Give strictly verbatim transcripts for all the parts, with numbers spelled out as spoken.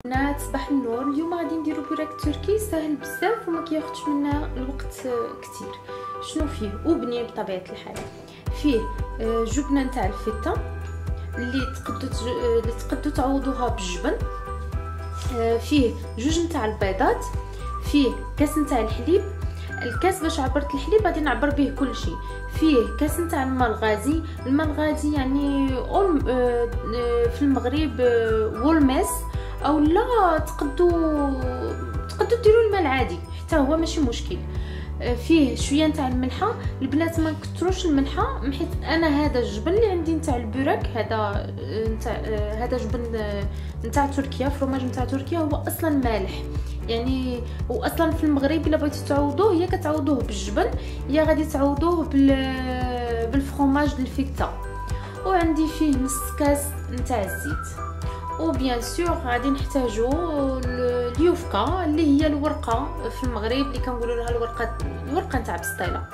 بنات صباح النور. اليوم غادي نديرو بوراك تركي ساهل بزاف وما كياخذش منا الوقت كتير. شنو فيه؟ وبنيه بطبيعه الحال. فيه جبنه نتاع الفته اللي تقدروا اللي تقدروا تعوضوها بالجبن. فيه جوج نتاع البيضات. فيه كاس نتاع الحليب. الكاس باش عبرت الحليب غادي نعبر به كل شيء. فيه كاس نتاع الماء الغازي. الماء الغازي يعني في المغرب وولميس او لا تقدروا تقدروا ديروا الماء العادي حتى هو ماشي مشكل. فيه شويه نتاع الملحه. البنات ما نكثروش الملحه حيت انا هذا الجبن اللي عندي نتاع البوراك هذا نتاع هذا جبن نتاع تركيا، فروماج نتاع تركيا هو اصلا مالح يعني. واصلا في المغرب الا بغيتو تعوضوه يا كتعوضوه بالجبن يا غادي تعوضوه بال بالفرomاج ديال الفته. وعندي فيه نص كاس نتاع الزيت. وبيان سور غادي نحتاجو اليوفكا اللي هي الورقه في المغرب اللي كنقولوا لها الورقه الورقه نتاع بسطيله.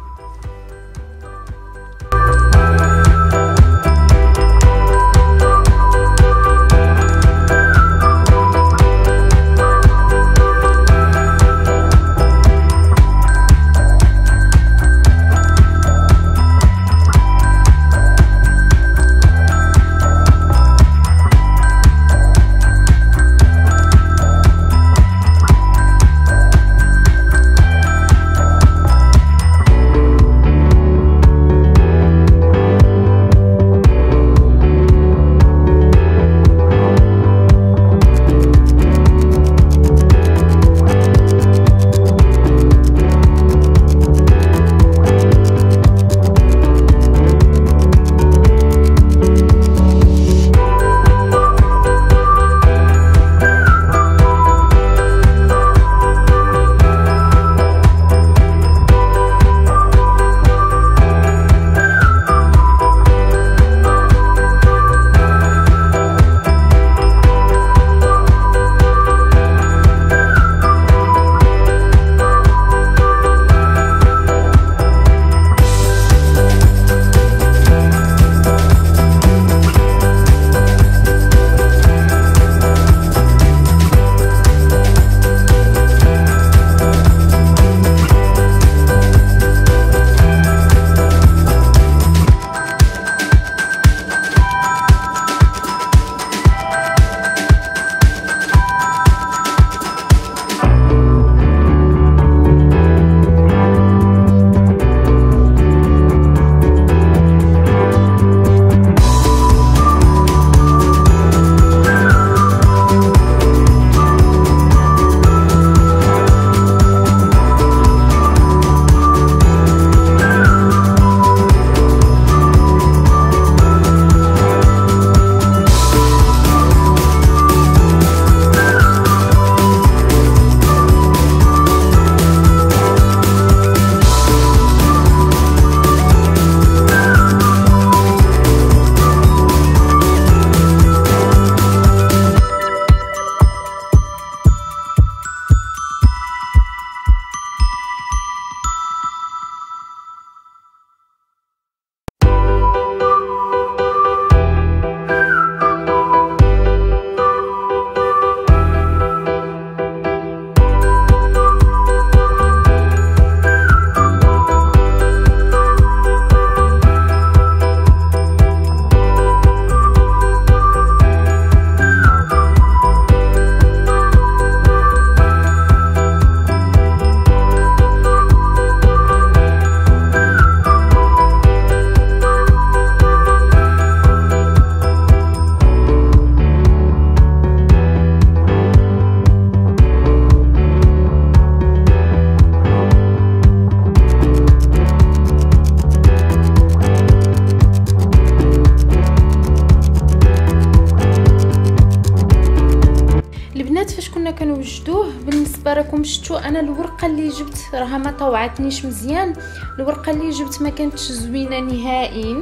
فاش كنا كنوجدوه بالنسبه راكم شفتوا انا الورقه اللي جبت راها ما طوعتنيش مزيان. الورقه اللي جبت ما كانتش زوينه نهائيا.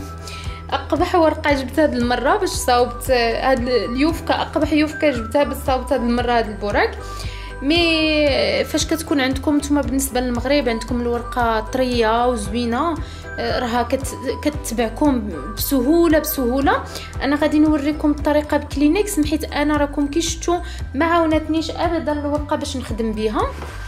اقبح ورقه جبت هاد المره باش صاوبت هاد اليوفكا. اقبح يوفكا جبتها باش صاوبت هاد المره هاد البوراك. مي فاش كتكون عندكم نتوما بالنسبه للمغرب عندكم الورقه طريه وزوينه راها كتبعكم بسهوله بسهوله. انا غادي نوريكم الطريقه بكلينكس، حيت انا راكم كي شفتوا ما عاونتنيش ابدا الورقه باش نخدم بها.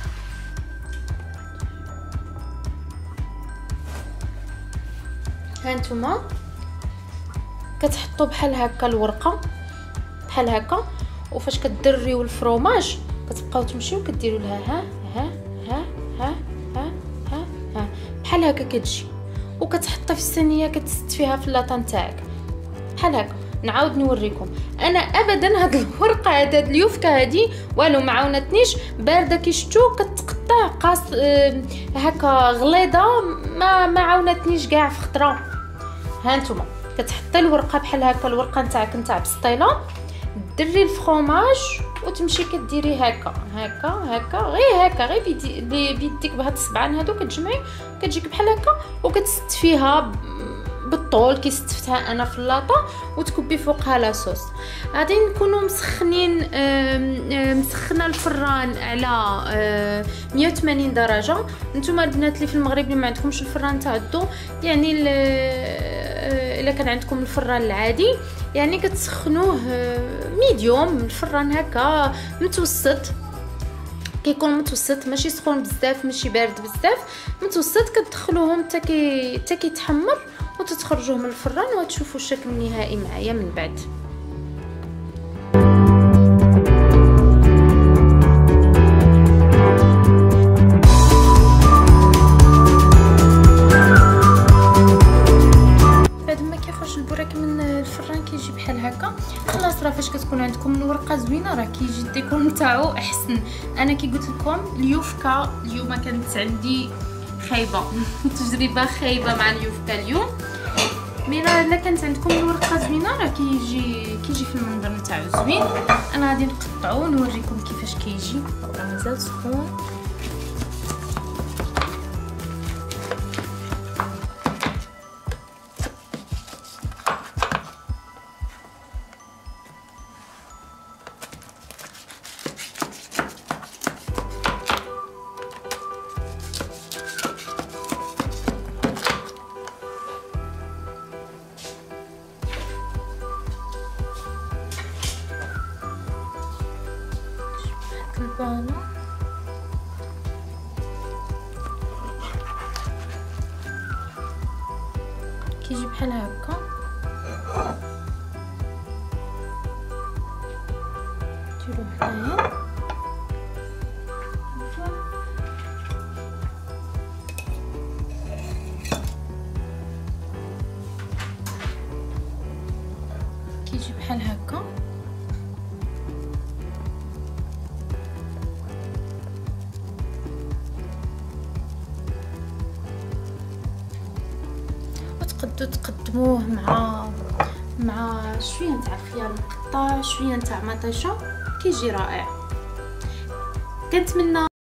هانتوما كتحطوا بحال هكا الورقه بحال هكا، وفاش كدريو الفرomاج كتبقاو تمشيو كديروا لها ها ها ها ها ها ها ها بحال هكا كتجي، وكتحطي في الصينيه كتست فيها في اللاطه نتاعك بحال هكا. نعاود نوريكم، انا ابدا هاد الورقه هاد اليوفكه هادي والو ما عاونتنيش، بارده كي شفتوا كتقطع قاص آه هكا غليظه، ما ما عاونتنيش كاع في خطره. هانتوما كتحطي الورقه بحال هكا، الورقه نتاعك نتاع بسطيله، ديري الفرomاج وتمشي كديري هكا هكا هكا غير هكا غير بيدي بيديك بهاد الصبعان هادو كتجمعي كتجيك بحال هكا، وكتست فيها بالطول كي استفتها انا في اللاطه، وتكبي فوقها لاصوص. غادي نكونوا مسخنين مسخنه الفران على مية وثمانين درجه. نتوما البنات اللي في المغرب اللي ما عندكمش الفران تاع الضو، يعني الا كان عندكم الفران العادي يعني كتسخنوه ميديوم، الفران هكا متوسط، كيكون متوسط ماشي سخون بزاف ماشي بارد بزاف، متوسط. كتدخلوهم حتى كي حتى كيتحمر وتتخرجوه من الفران وتشوفوا الشكل النهائي معايا من بعد. بعد ما كيخرج البوراك من الفران كيجي بحال هكا. خلاص راه فاش كتكون عندكم الورقه زوينه راه كيجي الديكور نتاعو احسن. انا كي قلت لكم اليوفكه اليوم كانت عندي خايبه تجربه خايبه مع اليوفكه اليوم، مي راه الا كانت عندكم الورقه زوينه راه كيجي كيجي في المنظر نتاعو زوين. انا غادي نقطعو ونوريكم كيفاش كيجي، راه مازال سخون. البانة كيجي بحال هكا، ديروه هنايا كيجي بحال هكا. تقدروا تقدموه مع مع شويه نتاع خيار مقطع، شويه نتاع مطيشه، كيجي رائع. كنتمنى